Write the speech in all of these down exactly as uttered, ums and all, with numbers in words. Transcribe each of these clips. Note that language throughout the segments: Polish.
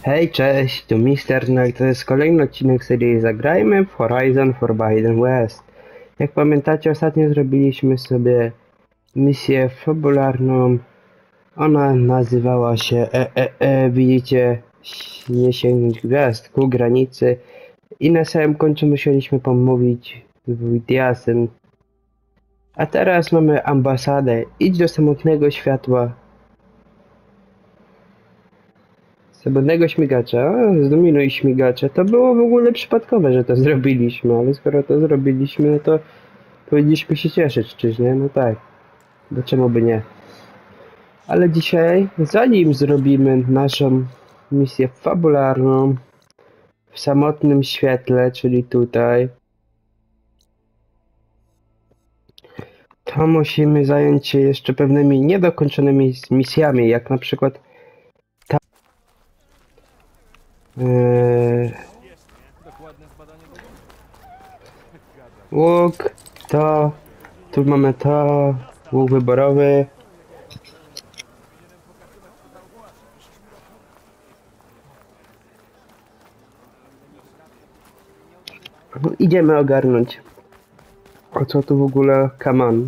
Hej, cześć, tu Mister No i to jest kolejny odcinek serii Zagrajmy w Horizon Forbidden West. Jak pamiętacie, ostatnio zrobiliśmy sobie misję fabularną. Ona nazywała się e, e, e, widzicie, nie sięgnąć gwiazd ku granicy. I na samym końcu musieliśmy pomówić z Wojtiasem. A teraz mamy ambasadę. Idź do samotnego światła. Samotnego śmigacza, zdominuj śmigacza. To było w ogóle przypadkowe, że to zrobiliśmy, ale skoro to zrobiliśmy, no to powinniśmy się cieszyć, czyż nie? No tak. Bo czemu by nie? Ale dzisiaj, zanim zrobimy naszą misję fabularną w samotnym świetle, czyli tutaj, to musimy zająć się jeszcze pewnymi niedokończonymi misjami, jak na przykład ta... Yy... Łuk, to, tu mamy to, łuk wyborowy. Idziemy ogarnąć, o co tu w ogóle kaman.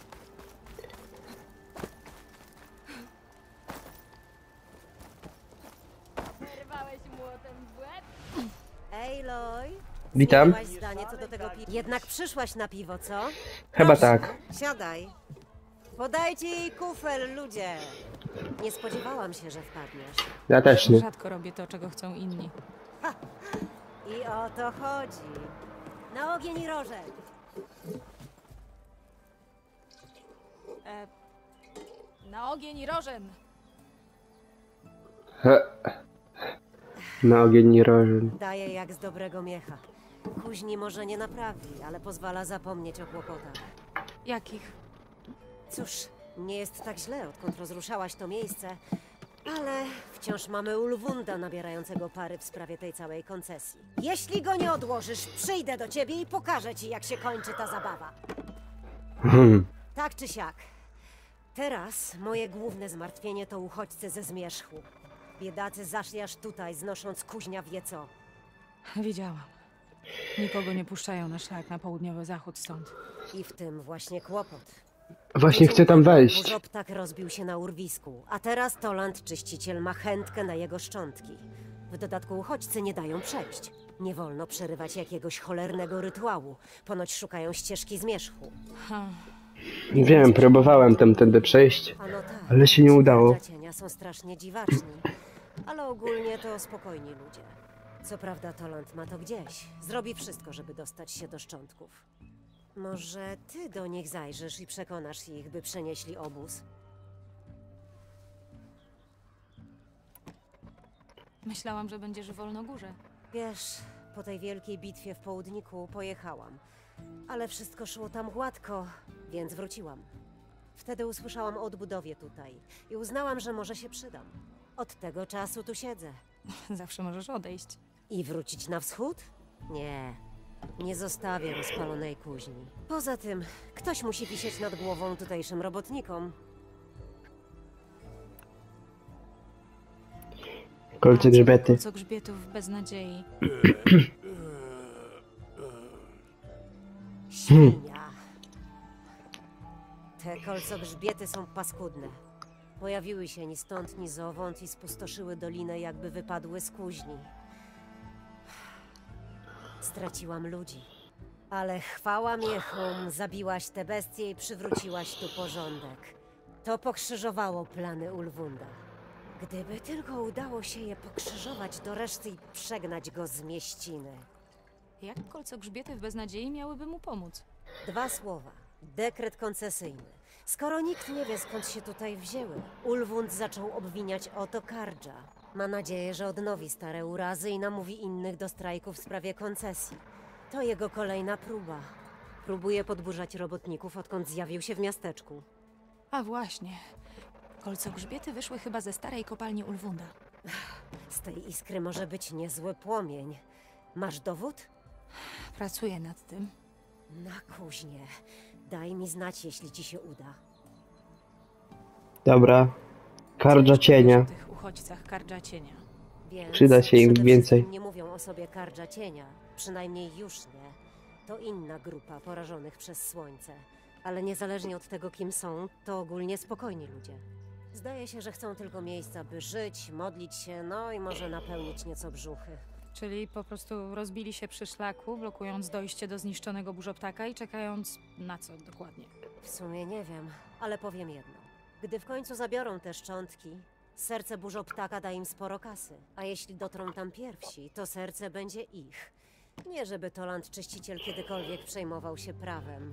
Wyrwałeś młotem w łeb? Aloy, Witam. zmieniłaś zdanie co do tego piwa. Jednak przyszłaś na piwo, co? Chyba Proszę, tak. Siadaj. Podajcie jej kufel, ludzie. Nie spodziewałam się, że wpadniesz. Ja też nie. Rzadko robię to, czego chcą inni. I o to chodzi. Na ogień i rożek. E, na ogień i rożem! He. Na ogień nie rożyn. Daje jak z dobrego miecha. Kuźni może nie naprawi, ale pozwala zapomnieć o kłopotach. Jakich? Cóż, nie jest tak źle, odkąd rozruszałaś to miejsce. Ale wciąż mamy Ulwunda nabierającego pary w sprawie tej całej koncesji. Jeśli go nie odłożysz, przyjdę do ciebie i pokażę ci, jak się kończy ta zabawa. Hmm. Tak czy siak. Teraz moje główne zmartwienie to uchodźcy ze Zmierzchu. Biedacy zaszli aż tutaj, znosząc kuźnia wie co. Widziałam. Nikogo nie puszczają na szlak na południowy zachód stąd. I w tym właśnie kłopot. Właśnie chcę tam wejść. Burzoptak rozbił się na urwisku, a teraz Toland czyściciel ma chętkę na jego szczątki. W dodatku uchodźcy nie dają przejść. Nie wolno przerywać jakiegoś cholernego rytuału. Ponoć szukają ścieżki Zmierzchu. Ha. Wiem, próbowałem tamtędy przejść, A no tak, ale się nie ci udało. Tarcza cienia są strasznie dziwaczni, ale ogólnie to spokojni ludzie. Co prawda Toland ma to gdzieś. Zrobi wszystko, żeby dostać się do szczątków. Może ty do nich zajrzysz i przekonasz ich, by przenieśli obóz? Myślałam, że będziesz w Wolnogórze. Wiesz, po tej wielkiej bitwie w południku pojechałam. Ale wszystko szło tam gładko, więc wróciłam. Wtedy usłyszałam o odbudowie tutaj i uznałam, że może się przydam. Od tego czasu tu siedzę. Zawsze możesz odejść. I wrócić na wschód? Nie. Nie zostawię rozpalonej kuźni. Poza tym, ktoś musi wisieć nad głową tutejszym robotnikom. Kolce grzbiety. Co grzbietów bez nadziei. Świnia. Te kolcogrzbiety są paskudne. Pojawiły się ni stąd, ni zowąd i spustoszyły dolinę, jakby wypadły z kuźni. Straciłam ludzi. Ale chwała miechom, zabiłaś te bestie i przywróciłaś tu porządek. To pokrzyżowało plany Ulwunda. Gdyby tylko udało się je pokrzyżować do reszty i przegnać go z mieściny. Jak kolco grzbietów bez nadziei miałyby mu pomóc? Dwa słowa. Dekret koncesyjny. Skoro nikt nie wie, skąd się tutaj wzięły, Ulwund zaczął obwiniać Oto Kardża. Ma nadzieję, że odnowi stare urazy i namówi innych do strajku w sprawie koncesji. To jego kolejna próba. Próbuje podburzać robotników, odkąd zjawił się w miasteczku. A właśnie. Kolco grzbiety wyszły chyba ze starej kopalni Ulwunda. Z tej iskry może być niezły płomień. Masz dowód? Pracuję nad tym. Na kuźnie. Daj mi znać, jeśli ci się uda. Dobra. Kardża cienia. O tych uchodźcach Kardża cienia. Więc Przyda się im przede więcej. wszystkim nie mówią o sobie Kardża Cienia, przynajmniej już nie. To inna grupa porażonych przez słońce. Ale niezależnie od tego, kim są, to ogólnie spokojni ludzie. Zdaje się, że chcą tylko miejsca, by żyć, modlić się, no i może napełnić nieco brzuchy. Czyli po prostu rozbili się przy szlaku, blokując dojście do zniszczonego burzoptaka i czekając na co dokładnie? W sumie nie wiem, ale powiem jedno. Gdy w końcu zabiorą te szczątki, serce burzoptaka da im sporo kasy. A jeśli dotrą tam pierwsi, to serce będzie ich. Nie żeby Toland Czyściciel kiedykolwiek przejmował się prawem.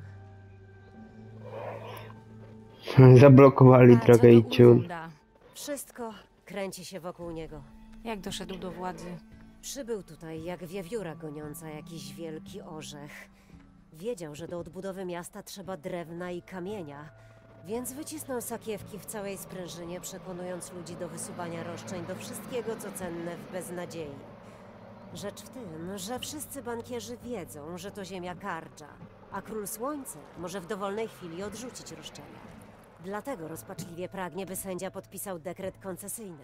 Zablokowali A co drogę do i ciul. Ulfunda? Wszystko kręci się wokół niego. Jak doszedł do władzy? Przybył tutaj jak wiewióra goniąca jakiś wielki orzech. Wiedział, że do odbudowy miasta trzeba drewna i kamienia, więc wycisnął sakiewki w całej sprężynie, przekonując ludzi do wysuwania roszczeń do wszystkiego, co cenne w beznadziei. Rzecz w tym, że wszyscy bankierzy wiedzą, że to ziemia Kardża, a Król Słońce może w dowolnej chwili odrzucić roszczenia. Dlatego rozpaczliwie pragnie, by sędzia podpisał dekret koncesyjny.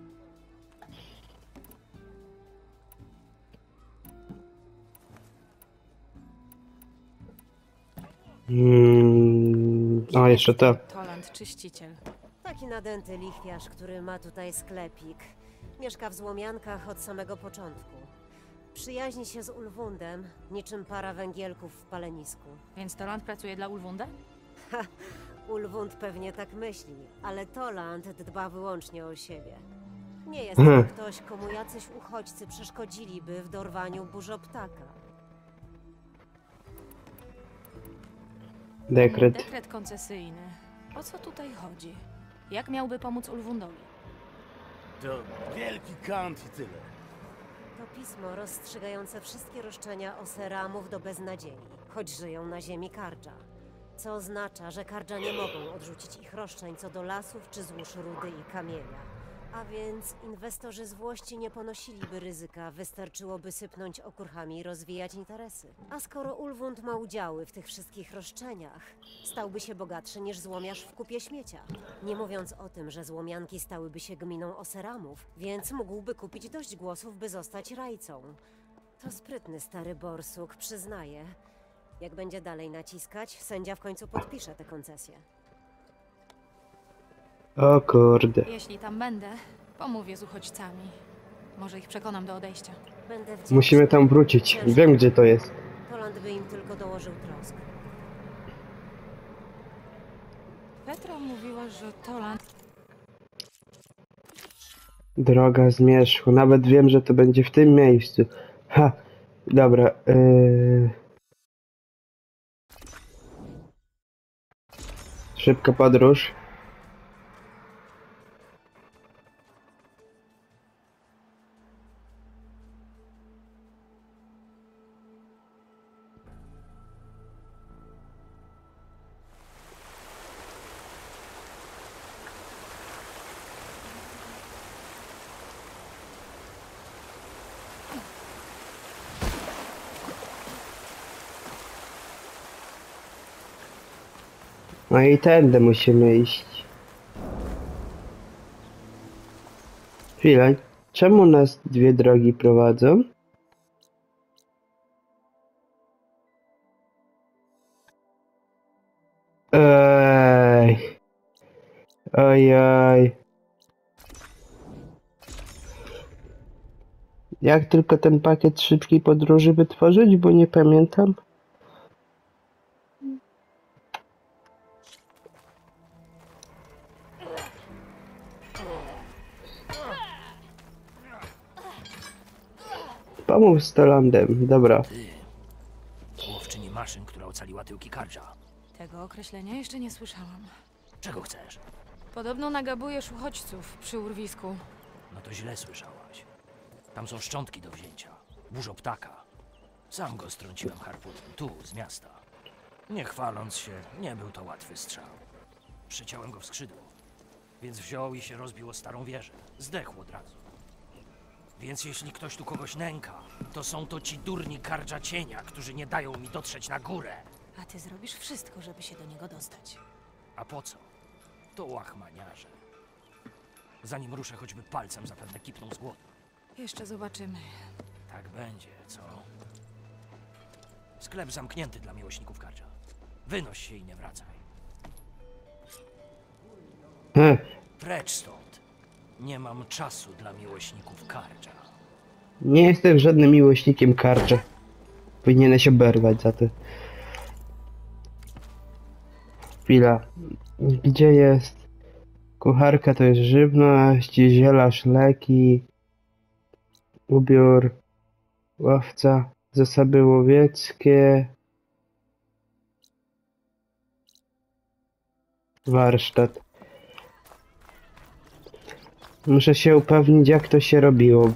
Mm, o, jeszcze to. Toland Czyściciel. Taki nadęty lichwiarz, który ma tutaj sklepik. Mieszka w złomiankach od samego początku. Przyjaźni się z Ulwundem, niczym para węgielków w palenisku. Więc Toland pracuje dla Ulwunda? Ulwund pewnie tak myśli, ale Toland dba wyłącznie o siebie. Nie jest Hmm. to ktoś, komu jacyś uchodźcy przeszkodziliby w dorwaniu burzoptaka. Dekret. Dekret koncesyjny. O co tutaj chodzi? Jak miałby pomóc Ulwundowi? To wielki kant i tyle. To pismo rozstrzygające wszystkie roszczenia Oseramów do beznadziei, choć żyją na ziemi Kardża. Co oznacza, że Kardża nie mogą odrzucić ich roszczeń co do lasów czy złóż rudy i kamienia. A więc inwestorzy z Włości nie ponosiliby ryzyka, wystarczyłoby sypnąć okurchami i rozwijać interesy. A skoro Ulwund ma udziały w tych wszystkich roszczeniach, stałby się bogatszy niż złomiarz w kupie śmiecia. Nie mówiąc o tym, że złomianki stałyby się gminą Oseramów, więc mógłby kupić dość głosów, by zostać rajcą. To sprytny stary borsuk, przyznaję. Jak będzie dalej naciskać, sędzia w końcu podpisze tę koncesję. O kurde. Jeśli tam będę, pomówię z uchodźcami. Może ich przekonam do odejścia. Będę wdzięczny. Musimy tam wrócić. Wiem, gdzie to jest. Toland by im tylko dołożył trosk. Petra mówiła, że Toland... Droga zmierzchu. Nawet wiem, że to będzie w tym miejscu. Ha. Dobra. Yy... Szybka podróż. No i tędy musimy iść. Chwilę. Czemu nas dwie drogi prowadzą? Ej. Ojoj. Jak tylko ten pakiet szybkiej podróży wytworzyć, bo nie pamiętam. Pomów z Tolandem, dobra. Ty, łowczyni maszyn, która ocaliła tyłki Kardża. Tego określenia jeszcze nie słyszałam. Czego chcesz? Podobno nagabujesz uchodźców przy urwisku. No to źle słyszałaś. Tam są szczątki do wzięcia. Burzo ptaka. Sam go strąciłem harpunem, tu, z miasta. Nie chwaląc się, nie był to łatwy strzał. Przyciąłem go w skrzydło. Więc wziął i się rozbił o starą wieżę. Zdechł od razu. Więc jeśli ktoś tu kogoś nęka, to są to ci durni Kardża Cienia, którzy nie dają mi dotrzeć na górę. A ty zrobisz wszystko, żeby się do niego dostać. A po co? To łachmaniarze. Zanim ruszę choćby palcem, zapewne kipną z głodu. Jeszcze zobaczymy. Tak będzie, co? Sklep zamknięty dla miłośników Kardża. Wynoś się i nie wracaj. Ech, Precz stąd. Nie mam czasu dla miłośników Kardża. nie jestem żadnym miłośnikiem Kardża. Powinieneś oberwać za to. Chwila. Gdzie jest? Kucharka to jest żywność, zielarz leki, ubiór, łowca, zasoby łowieckie, warsztat. Muszę się upewnić, jak to się robiło.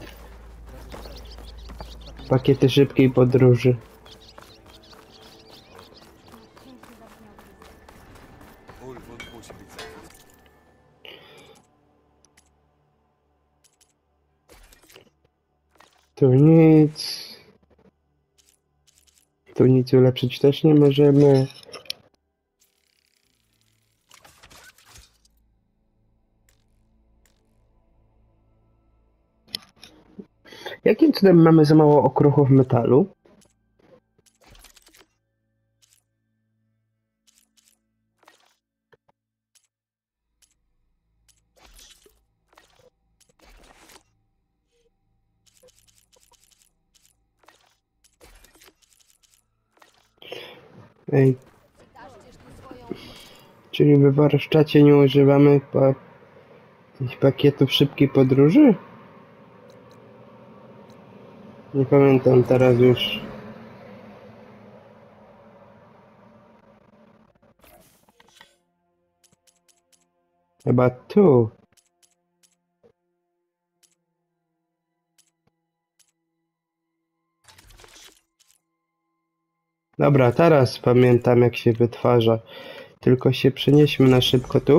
Pakiety szybkiej podróży. Tu nic. Tu nic ulepszyć też nie możemy. Jakim cudem mamy za mało okruchów metalu? Ej. Czyli w warsztacie nie używamy pa pakietów szybkiej podróży? Nie pamiętam teraz już. Chyba tu. Dobra, teraz pamiętam, jak się wytwarza. Tylko się przenieśmy na szybko tu.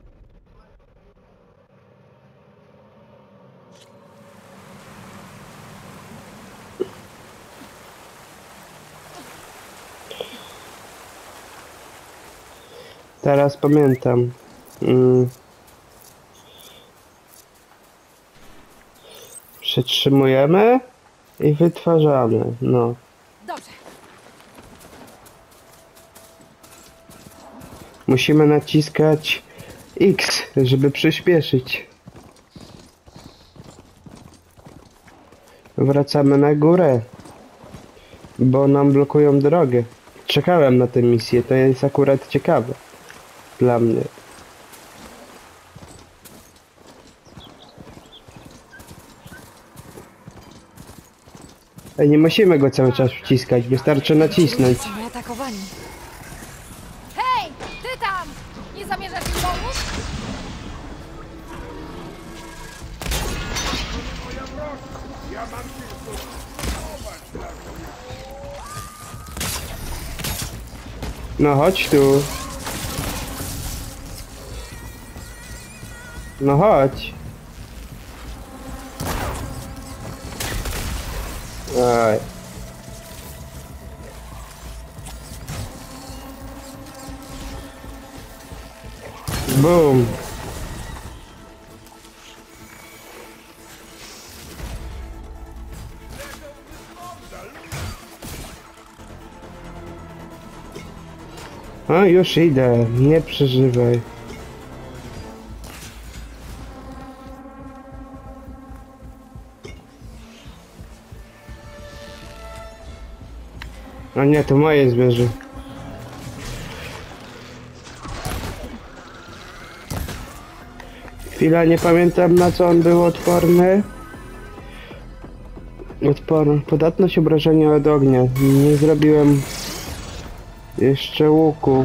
Teraz pamiętam. Mm. Przytrzymujemy i wytwarzamy. No. Dobrze. Musimy naciskać X, żeby przyspieszyć. Wracamy na górę, bo nam blokują drogę. Czekałem na tę misję, to jest akurat ciekawe dla mnie. Ej, nie musimy go cały czas wciskać, wystarczy nacisnąć. Są atakowani. Hej! Ty tam! Nie zamierzasz mi pomóc? No chodź tu. No chodź. Aj. Boom. A już idę, nie przeżywaj. A nie, to moje zwierzę. Chwila, nie pamiętam, na co on był odporny. Odporny. Podatność obrażenia od ognia. Nie zrobiłem jeszcze łuku.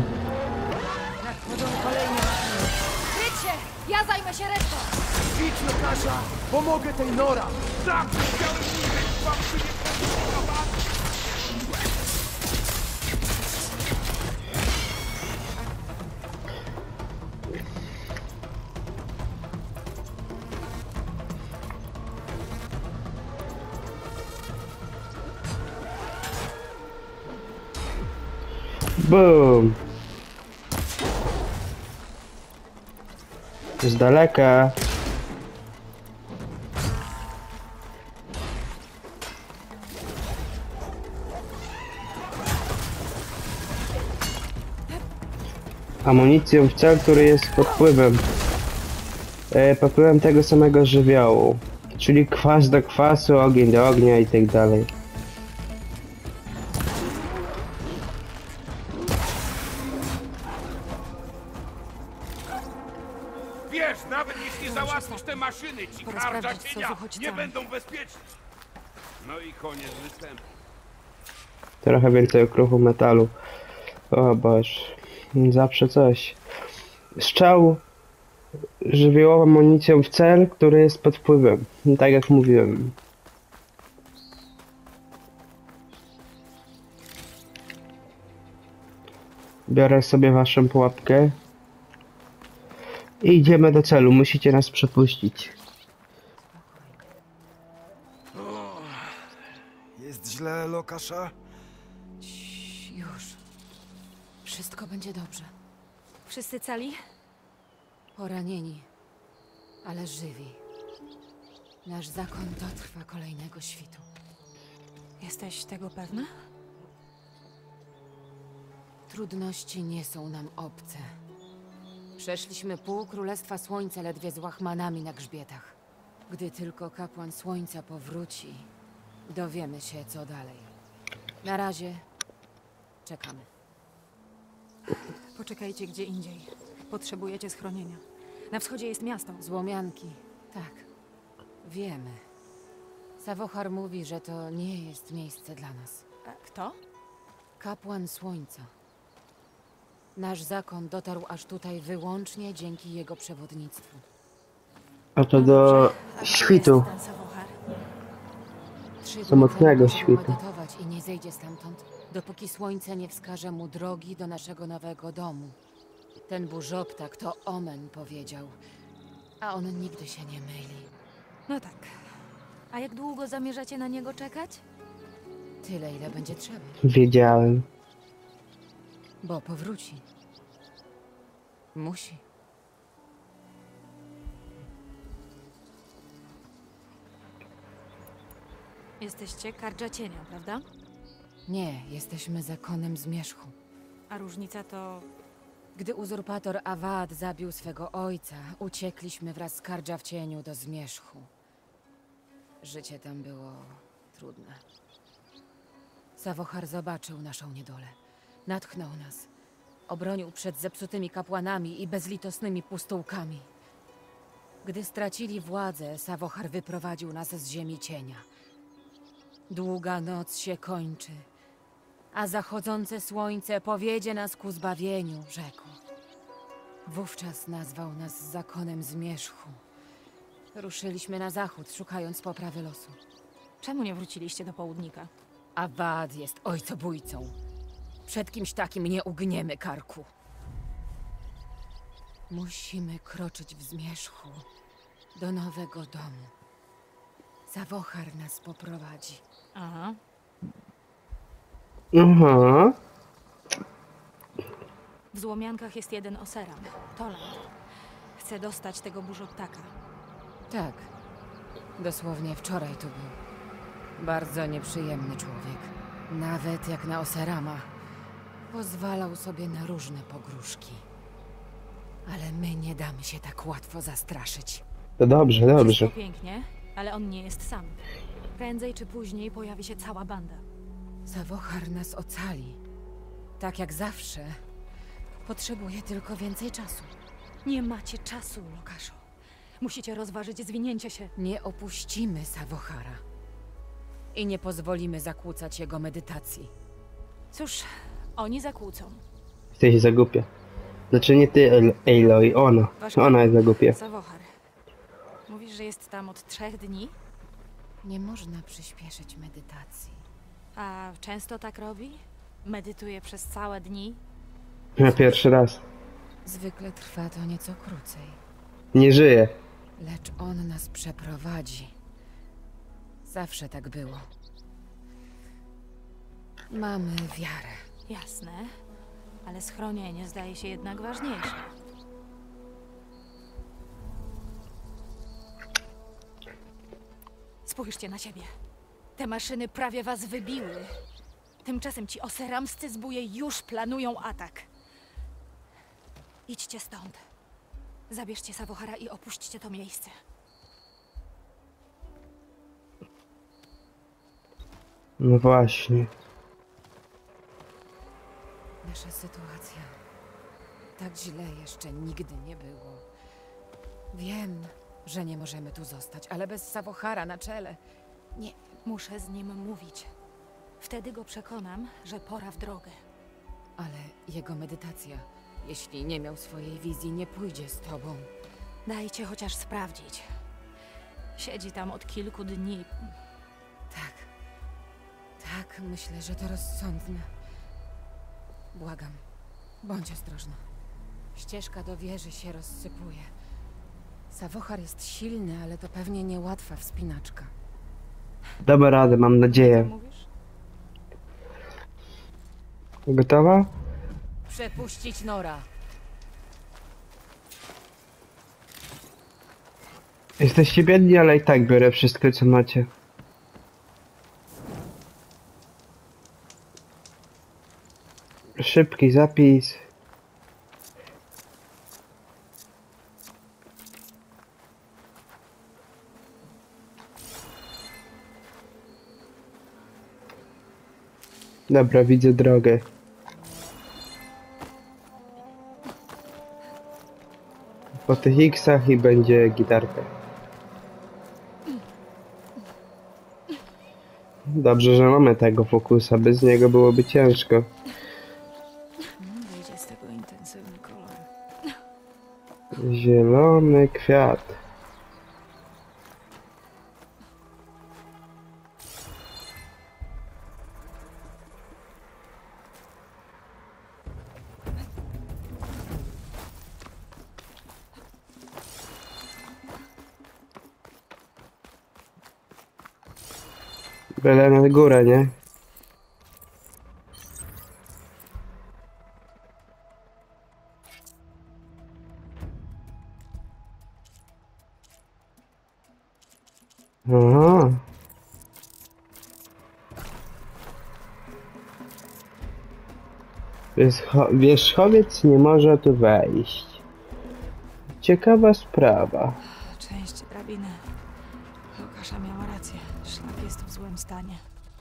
Kryć się! Ja zajmę się resztą! Idź, lekarza! Pomogę tej Nora! Tak! Chciałem mówić, wam się nie podoba! Boom. Z daleka. amunicją w cel, który jest pod wpływem e, pod wpływem tego samego żywiołu. Czyli kwas do kwasu, ogień do ognia i tak dalej. Wiesz, nawet jeśli załatwisz te maszyny, ci Pora karcza sprawdzić, co cienia tu choć nie tam. będą bezpieczni. No i koniec występu. Trochę więcej okruchu metalu. O Boże. Zawsze coś. Strzał żywiołową amunicją w cel, który jest pod wpływem. Tak jak mówiłem. Biorę sobie waszą pułapkę. I idziemy do celu. Musicie nas przepuścić. Jest źle, Lokasza? Cii, już. Wszystko będzie dobrze. Wszyscy cali? Poranieni, ale żywi. Nasz zakon dotrwa kolejnego świtu. Jesteś tego pewna? Trudności nie są nam obce. Przeszliśmy pół Królestwa Słońca ledwie z łachmanami na grzbietach. Gdy tylko kapłan Słońca powróci, dowiemy się, co dalej. Na razie czekamy. Poczekajcie gdzie indziej. Potrzebujecie schronienia. Na wschodzie jest miasto. Złomianki, tak. Wiemy. Sawochar mówi, że to nie jest miejsce dla nas. A kto? Kapłan Słońca. Nasz zakon dotarł aż tutaj wyłącznie dzięki jego przewodnictwu. Oto No do dobrze. A gdzie świtu. jest ten Sawochar? Trzy dni Samotnego temu świtu. zaczął medytować i nie zejdzie stamtąd, dopóki słońce nie wskaże mu drogi do naszego nowego domu. Ten burzoptak to Omen powiedział, a on nigdy się nie myli. No tak. A jak długo zamierzacie na niego czekać? Tyle, ile będzie trzeba, Wiedziałem. bo powróci. Musi. Jesteście Kardża Cienia, prawda? Nie, jesteśmy zakonem Zmierzchu. A różnica to... Gdy uzurpator Avad zabił swego ojca, uciekliśmy wraz z Kardża w cieniu do Zmierzchu. Życie tam było trudne. Sawochar zobaczył naszą niedolę. Natchnął nas. Obronił przed zepsutymi kapłanami i bezlitosnymi pustułkami. Gdy stracili władzę, Sawochar wyprowadził nas z ziemi cienia. Długa noc się kończy, a zachodzące słońce powiedzie nas ku zbawieniu, rzekł. Wówczas nazwał nas zakonem Zmierzchu. Ruszyliśmy na zachód, szukając poprawy losu. Czemu nie wróciliście do południka? Avad jest ojcobójcą. Przed kimś takim nie ugniemy karku. Musimy kroczyć w Zmierzchu do nowego domu. Sawochar nas poprowadzi. Aha. Aha. W Złomiankach jest jeden Oseram. Toland. Chce dostać tego burzoptaka. Tak. Dosłownie wczoraj tu był. Bardzo nieprzyjemny człowiek. Nawet jak na Oserama. Pozwalał sobie na różne pogróżki. Ale my nie damy się tak łatwo zastraszyć. To dobrze, dobrze. Wszystko pięknie, ale on nie jest sam. Prędzej czy później pojawi się cała banda. Sawochar nas ocali. Tak jak zawsze. Potrzebuje tylko więcej czasu. Nie macie czasu, Lokaszo. Musicie rozważyć zwinięcie się. Nie opuścimy Sawochara. I nie pozwolimy zakłócać jego medytacji. Cóż, oni zakłócą. Jesteś za głupia. Znaczy nie ty, El- Aloy, ona. Wasz Ona jest za głupia. Sawochar. Mówisz, że jest tam od trzech dni? Nie można przyspieszyć medytacji. A często tak robi? Medytuje przez całe dni? Na pierwszy raz. Zwykle trwa to nieco krócej. Nie żyje. Lecz on nas przeprowadzi. Zawsze tak było. Mamy wiarę. Jasne, ale schronienie zdaje się jednak ważniejsze. Spójrzcie na siebie. Te maszyny prawie was wybiły. Tymczasem ci oseramscy zbóje już planują atak. Idźcie stąd. Zabierzcie Savohara i opuśćcie to miejsce. No właśnie. Nasza sytuacja. Tak źle jeszcze nigdy nie było. Wiem, że nie możemy tu zostać, ale bez Savohara na czele. Nie, muszę z nim mówić. Wtedy go przekonam, że pora w drogę. Ale jego medytacja, jeśli nie miał swojej wizji, nie pójdzie z tobą. Dajcie chociaż sprawdzić. Siedzi tam od kilku dni. Tak. Tak, myślę, że to rozsądne. Błagam, bądź ostrożna. Ścieżka do wieży się rozsypuje. Savohar jest silny, ale to pewnie niełatwa wspinaczka. Damy radę, mam Co nadzieję. mówisz? Gotowa? Przepuścić Nora. Jesteście biedni, ale i tak biorę wszystko, co macie. Szybki zapis. Dobra, widzę drogę. Po tych X-ach i będzie gitarka. Dobrze, że mamy tego fokusa, bez niego byłoby ciężko. Mm, Wyjdzie z tego intensywny kolor. Zielony kwiat. Byle na górę, nie? Aha. Wierzcho- Wierzchowiec nie może tu wejść. Ciekawa sprawa. Część drabiny. Lokasza miała rację. Szlak jest w złym stanie.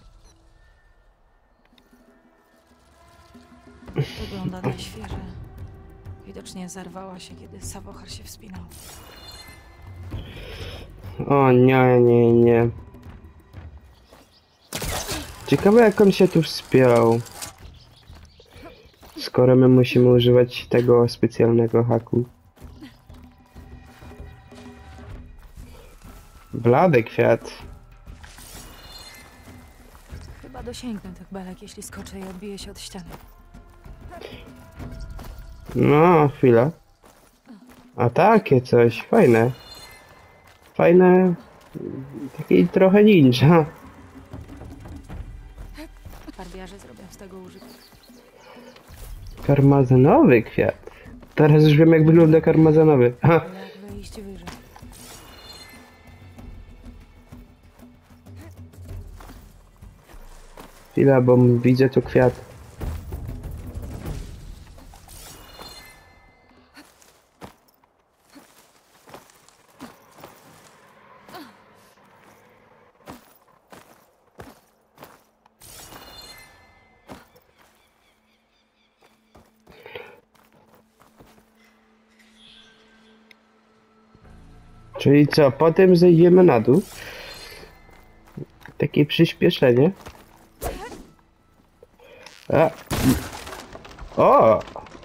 Wygląda na świeże. Widocznie zarwała się, kiedy Savohar się wspinał. O nie, nie, nie. Ciekawe, jak on się tu wspiął. Skoro my musimy używać tego specjalnego haku. Blady kwiat. Chyba dosięgnę tych belek, jeśli skoczę i odbiję się od ściany. No, chwila. A takie coś, fajne. Fajne. Taki trochę ninja. Farbiarze zrobią z tego użytek. Karmazynowy kwiat. Teraz już wiem, jak wygląda karmazynowy. Ha. Ale jak wyjść wyżej? Chwila, bo widzę tu kwiat. Czyli co, potem zejdziemy na dół? Takie przyspieszenie. A. O!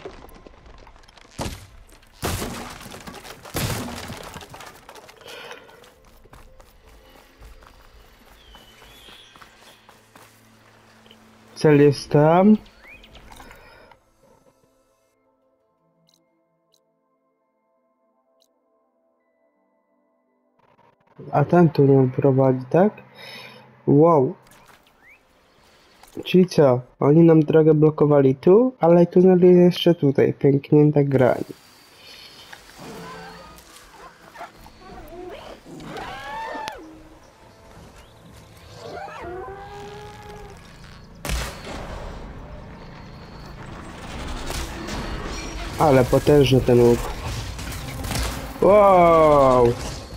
Cel jest tam. A ten tunel prowadzi, tak? Wow. Czyli co? Oni nam drogę blokowali tu, ale tunel jest jeszcze tutaj. Pęknięta grań. Ale potężny ten łuk. Wow!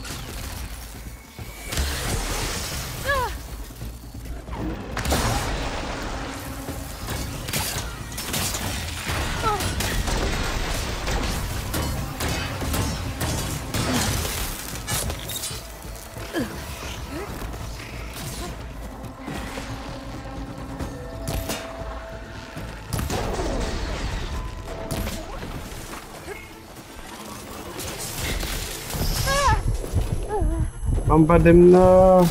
Bomba dymna.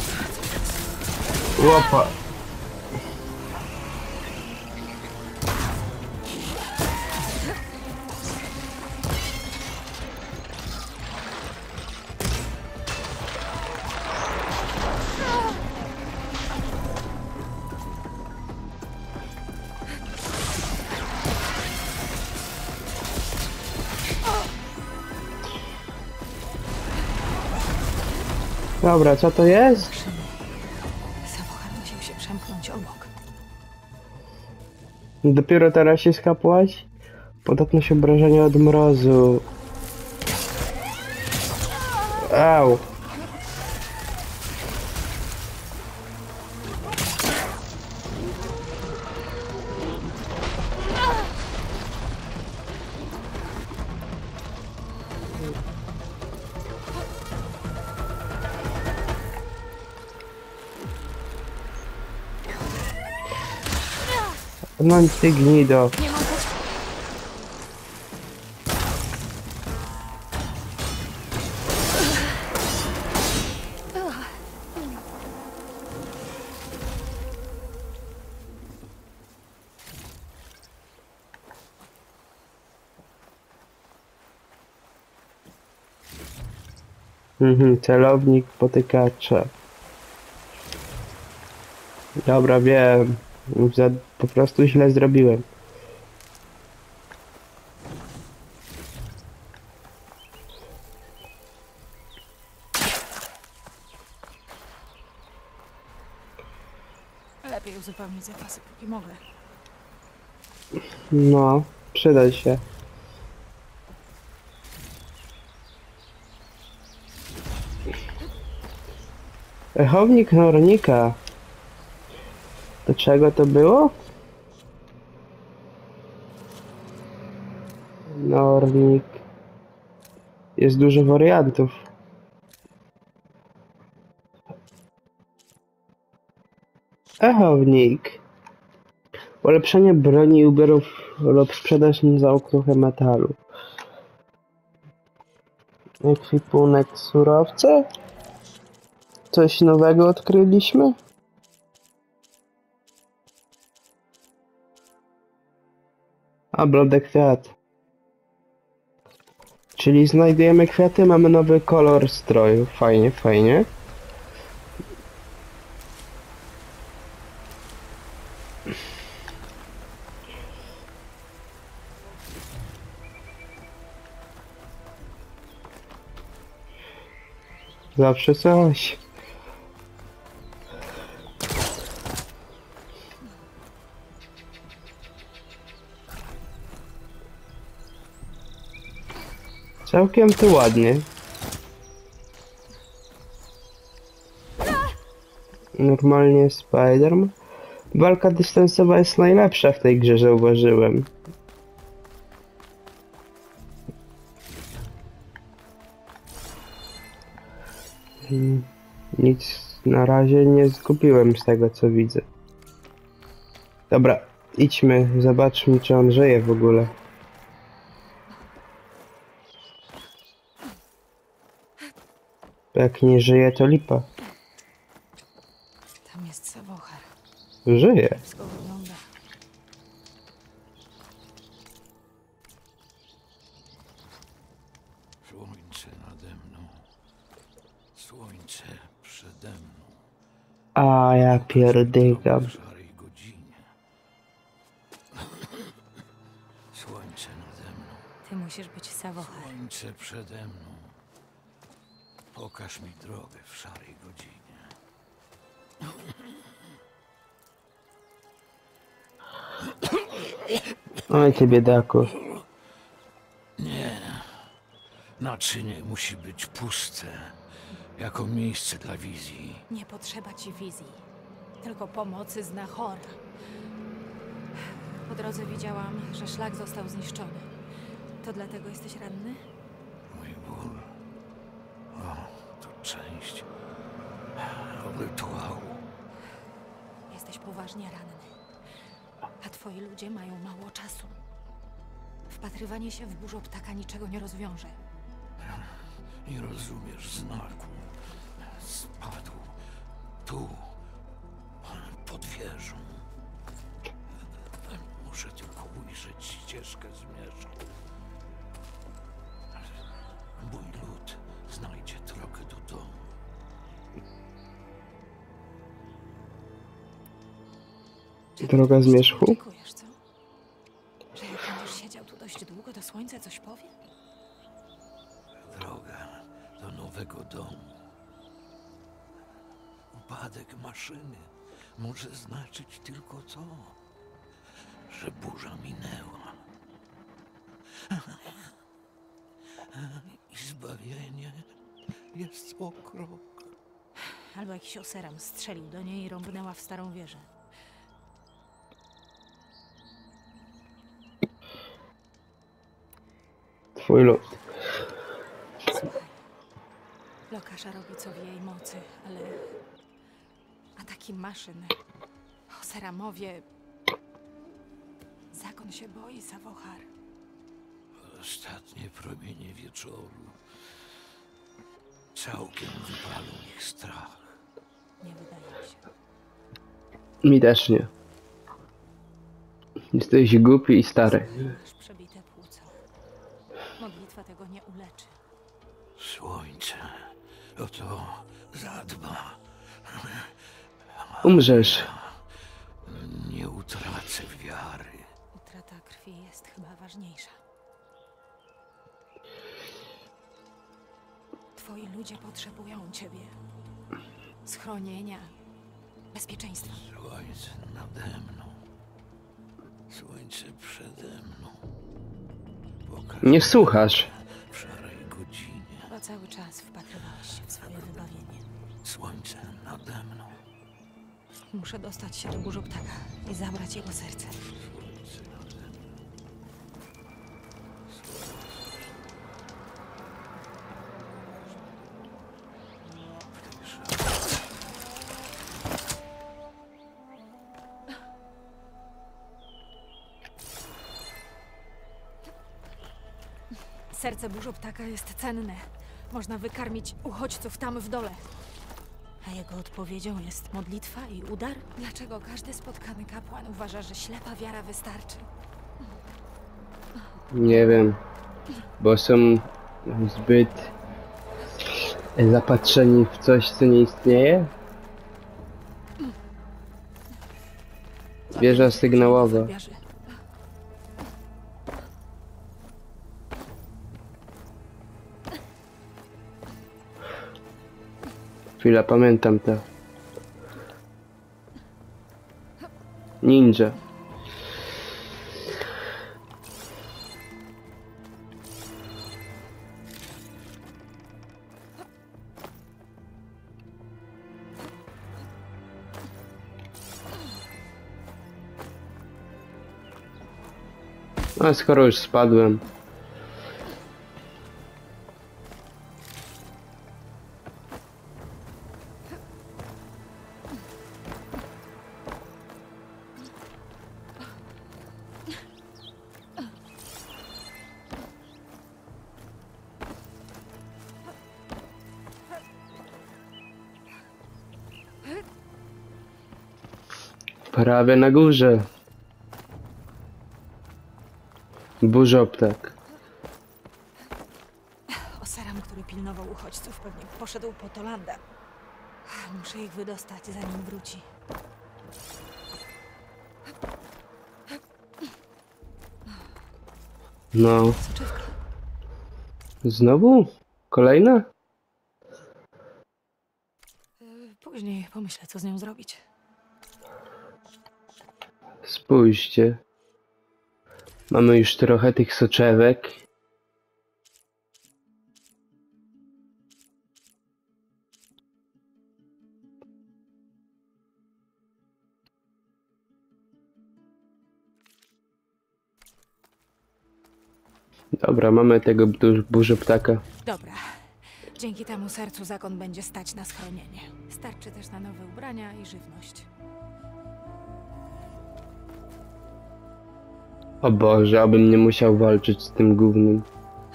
Łopa. Dobra, co to jest? Savohar musiał się przemknąć obok. Dopiero teraz się skapłaś? Podatność obrażenia od mrozu. Au. No ty gnido. Nie mogę. Mhm, celownik potykacza. Dobra, wiem. Za, po prostu źle zrobiłem. Lepiej uzupełnić zapasy, póki mogę. No, przyda się. Echownik Nornika. Do czego to było? Nornik. Jest dużo wariantów. Echownik. Ulepszenie broni i ubiorów lub sprzedaż za okruchem metalu. Ekwipunek surowce? Coś nowego odkryliśmy? A, blady kwiat. Czyli znajdujemy kwiaty, mamy nowy kolor stroju. Fajnie, fajnie. Zawsze coś. Całkiem to ładnie. Normalnie Spider-Man. Walka dystansowa jest najlepsza w tej grze, zauważyłem. Hmm, nic na razie nie zgubiłem z tego, co widzę. Dobra, idźmy, zobaczmy, czy on żyje w ogóle. Jak nie żyje, to lipa. Tam jest Savohar. Żyje. Wszystko wygląda. Słońce nade mną. Słońce przede mną. A ja pierdykam. W szarej godzinie. Słońce nade mną. Ty musisz być Savohar. Słońce przede mną. Pokaż mi drogę w szarej godzinie. Oj, ty biedaku. Naczynie musi być puste, jako miejsce dla wizji. Nie potrzeba ci wizji, tylko pomocy z Nahora. Po drodze widziałam, że szlak został zniszczony. To dlatego jesteś ranny? Mój ból. O, to część rytuału. Jesteś poważnie ranny, a twoi ludzie mają mało czasu. Wpatrywanie się w burzoptaka niczego nie rozwiąże. Nie rozumiesz znaku. Spadł tu, pod wieżą. Muszę tylko ujrzeć ścieżkę zmierzchu. Mój lud znajdzie drogę do domu. Droga zmierzchu? Oczekujesz, co? Że jak będziesz siedział tu dość długo, to słońce coś powie? Droga do nowego domu. Upadek maszyny może znaczyć tylko to, że burza minęła. I zbawienie jest o krok. Albo jakiś oseram strzelił do niej i rąbnęła w starą wieżę. Twój lud. Słuchaj, Lokasza robi co w jej mocy, ale ataki maszyn, oseramowie... Zakon się boi, Savohar. Ostatnie promienie wieczoru całkiem wypalą ich strach. Nie wydaje mi się. Mi też nie. Jesteś głupi i stary. Masz przebite płuco. Modlitwa tego nie uleczy. Słońce o to zadba. Umrzesz. Nie utracę wiary. Utrata krwi jest chyba ważniejsza. Twoi ludzie potrzebują ciebie. Schronienia, bezpieczeństwa. Słońce nade mną. Słońce przede mną. Pokaż Nie słuchasz. w szarej godzinie. Chyba cały czas wpatrywałeś się w swoje wybawienie. Słońce nade mną. Muszę dostać się do burzoptaka i zabrać jego serce. Słońce nade mną. W tej szarze. Serce burzoptaka jest cenne. Można wykarmić uchodźców tam w dole. A jego odpowiedzią jest modlitwa i udar? Dlaczego każdy spotkany kapłan uważa, że ślepa wiara wystarczy? Nie wiem. Bo są zbyt zapatrzeni w coś, co nie istnieje? Wieża sygnałowa. Farbiarzy. Chwila, pamiętam to. Ninja. A skoro już spadłem. Prawie na górze. Burzoptak. Oseram, który pilnował uchodźców, pewnie poszedł po Tolanda. Muszę ich wydostać, zanim wróci. No. Soczewka. Znowu? Kolejna? Y, Później pomyślę, co z nią zrobić. Spójrzcie. Mamy już trochę tych soczewek. Dobra, mamy tego bu- burzoptaka. Dobra. Dzięki temu sercu zakon będzie stać na schronienie. Starczy też na nowe ubrania i żywność. O Boże, abym nie musiał walczyć z tym gównem.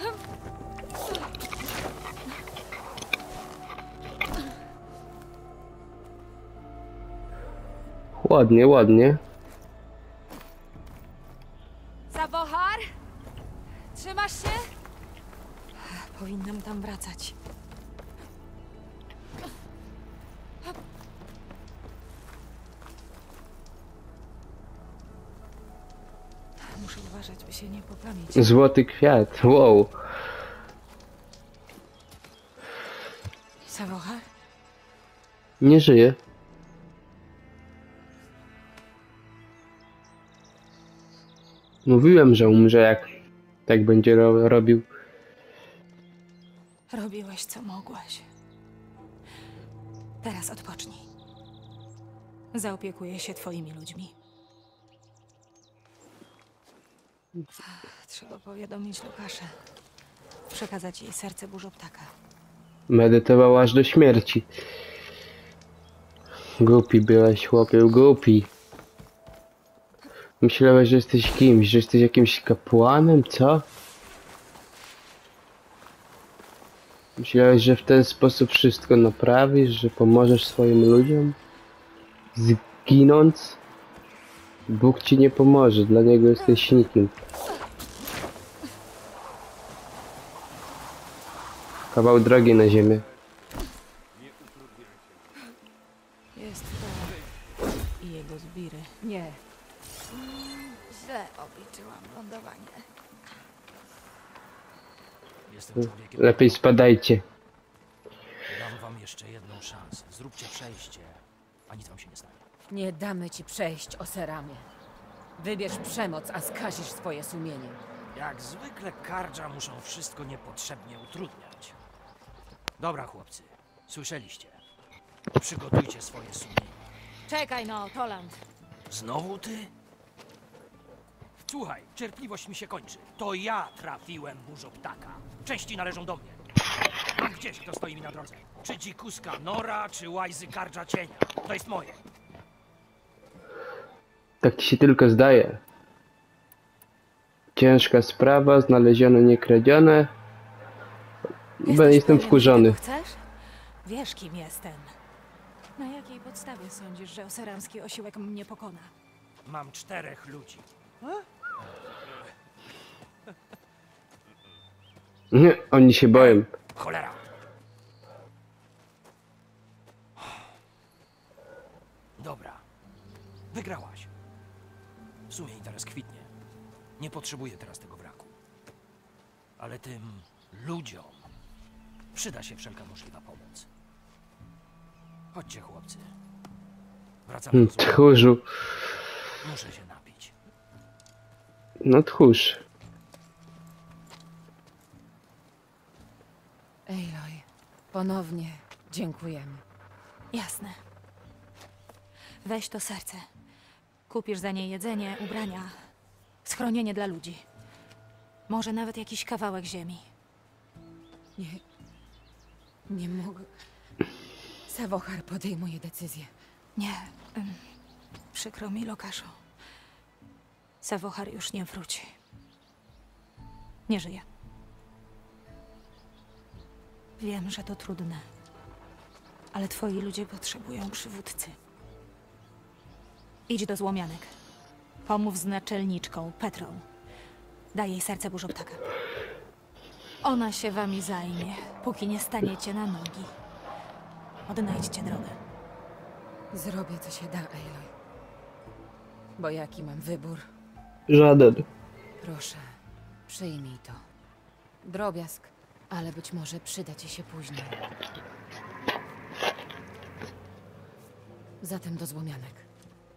Ładnie, ładnie. Savohar? Trzymasz się? Powinnam tam wracać. Muszę uważać, by się nie poplamić. Złoty kwiat, wow. Savohar? Nie żyje. Mówiłem, że umrze, jak tak będzie ro robił. Robiłeś, co mogłeś. Teraz odpocznij. Zaopiekuję się twoimi ludźmi. Trzeba powiadomić Lukaszę. Przekazać jej serce burzoptaka. Medytował aż do śmierci. Głupi byłeś, chłopie, głupi. Myślałeś, że jesteś kimś, że jesteś jakimś kapłanem, co? Myślałeś, że w ten sposób wszystko naprawisz, że pomożesz swoim ludziom? Zginąc? Bóg ci nie pomoże, dla niego jesteś nikim. Kawał drogi na ziemię. Jest to i jego zbiry. Nie. Źle obliczyłam lądowanie. Jestem człowiekiem. Lepiej spadajcie. Dam wam jeszcze jedną szansę. Zróbcie przejście, a nic wam się nie stanie. Nie damy ci przejść, Oseramie. Wybierz przemoc, a skazisz swoje sumienie. Jak zwykle Kardża muszą wszystko niepotrzebnie utrudniać. Dobra, chłopcy, słyszeliście. Przygotujcie swoje sumienie. Czekaj no, Toland. Znowu ty? Słuchaj, cierpliwość mi się kończy. To ja trafiłem burzoptaka. Części należą do mnie. Mam gdzieś, kto stoi mi na drodze. Czy dzikuska Nora, czy łajzy Kardża Cienia. To jest moje. Tak ci się tylko zdaje. Ciężka sprawa, znalezione, nie kradzione. Bo Jesteś jestem pewien, wkurzony. że tego chcesz? Wiesz, kim jestem. Na jakiej podstawie sądzisz, że oseramski osiłek mnie pokona? Mam czterech ludzi. Nie, oni się boją. Cholera. Dobra. Wygrałaś. W sumie interes kwitnie. Nie potrzebuję teraz tego wraku. Ale tym ludziom przyda się wszelka możliwa pomoc. Chodźcie, chłopcy. Wracamy Hmm, do złomu. tchórzu. Muszę się napić. No tchórz. Aloy, ponownie dziękujemy. Jasne. Weź to serce. Kupisz za nie jedzenie, ubrania, schronienie dla ludzi. Może nawet jakiś kawałek ziemi. Nie... Nie mogę... Savohar podejmuje decyzję. Nie. Ym, przykro mi, Lokaszo. Savohar już nie wróci. Nie żyje. Wiem, że to trudne. Ale twoi ludzie potrzebują przywódcy. Idź do złomianek. Pomów z naczelniczką, Petrą. Daj jej serce burzoptaka. Ona się wami zajmie, póki nie staniecie na nogi. Odnajdźcie drogę. Zrobię, co się da, Aloy. Bo jaki mam wybór? Żaden. Proszę, przyjmij to. Drobiazg, ale być może przyda ci się później. Zatem do złomianek.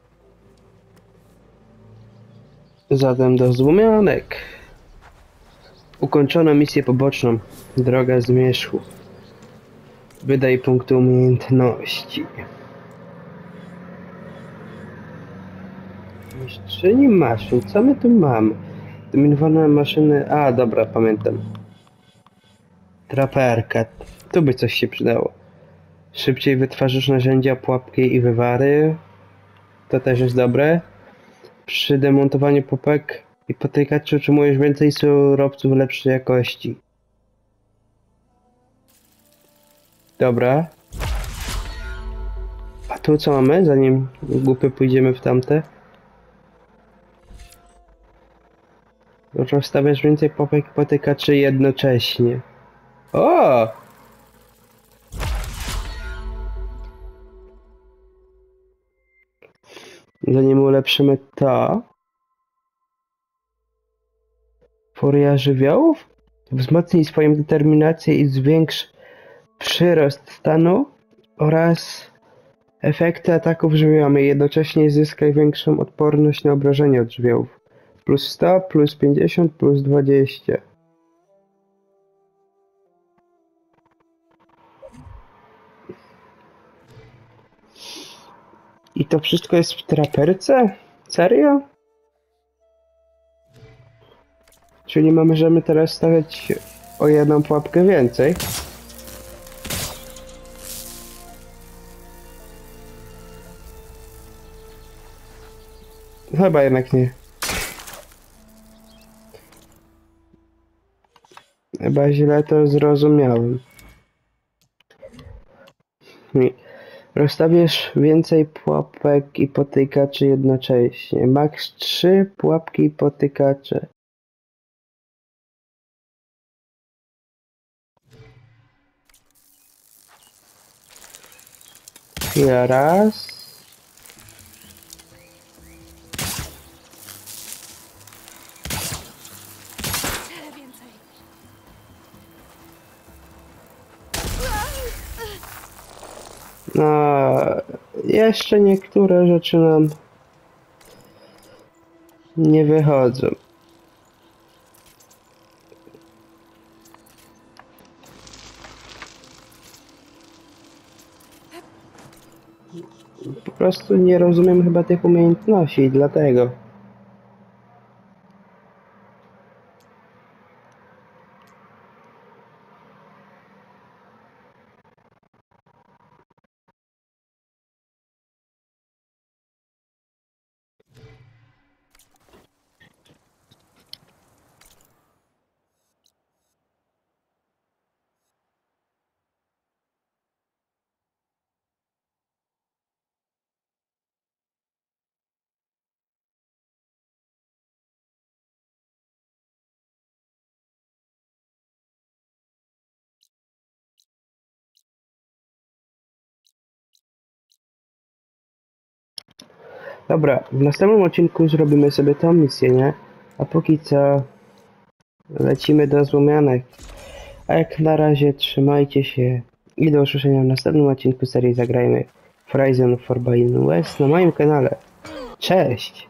Zatem do złomianek. Ukończono misję poboczną. Droga zmierzchu. Wydaj punkty umiejętności. Mistrzyni maszyn. Co my tu mamy? Dominowane maszyny... A, dobra, pamiętam. Traperka. Tu by coś się przydało. Szybciej wytwarzasz narzędzia, pułapki i wywary. To też jest dobre. Przy demontowaniu pułapek i potykaczy otrzymujesz więcej surowców lepszej jakości. Dobra. A tu co mamy, zanim głupio pójdziemy w tamte? Rozstawiasz więcej pułapek i potykaczy jednocześnie. O! Zanim ulepszymy to... Furia żywiołów? Wzmocnij swoją determinację i zwiększ przyrost stanu oraz efekty ataków żywiołami. Jednocześnie zyskaj większą odporność na obrażenia od żywiołów. Plus sto, plus pięćdziesiąt, plus dwadzieścia. I to wszystko jest w traperce? Serio? Czyli my możemy teraz stawiać o jedną pułapkę więcej? Chyba jednak nie. Chyba źle to zrozumiałem. Nie. Rozstawiasz więcej pułapek i potykaczy jednocześnie. Max trzy pułapki i potykacze. Chwila, raz. No, jeszcze niektóre rzeczy nam nie wychodzą. Po prostu nie rozumiem chyba tych umiejętności, dlatego. Dobra, w następnym odcinku zrobimy sobie tą misję, nie? A póki co lecimy do złomianek. A jak na razie trzymajcie się i do usłyszenia w następnym odcinku serii Zagrajmy w Horizon Forbidden West na moim kanale. Cześć!